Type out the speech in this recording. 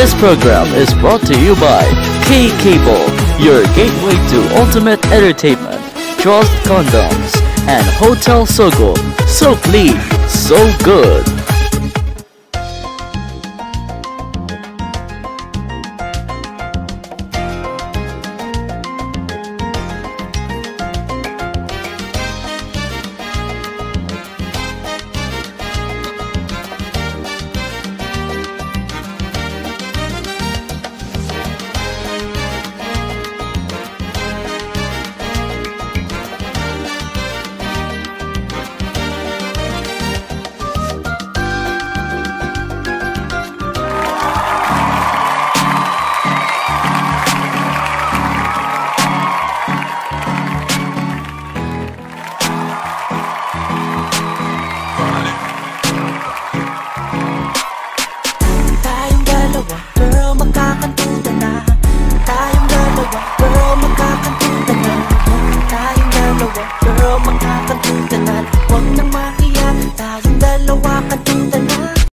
This program is brought to you by K-Cable, your gateway to ultimate entertainment, Trust Condoms, and Hotel Sogo. So clean, so good. Girl, magkakantutan na.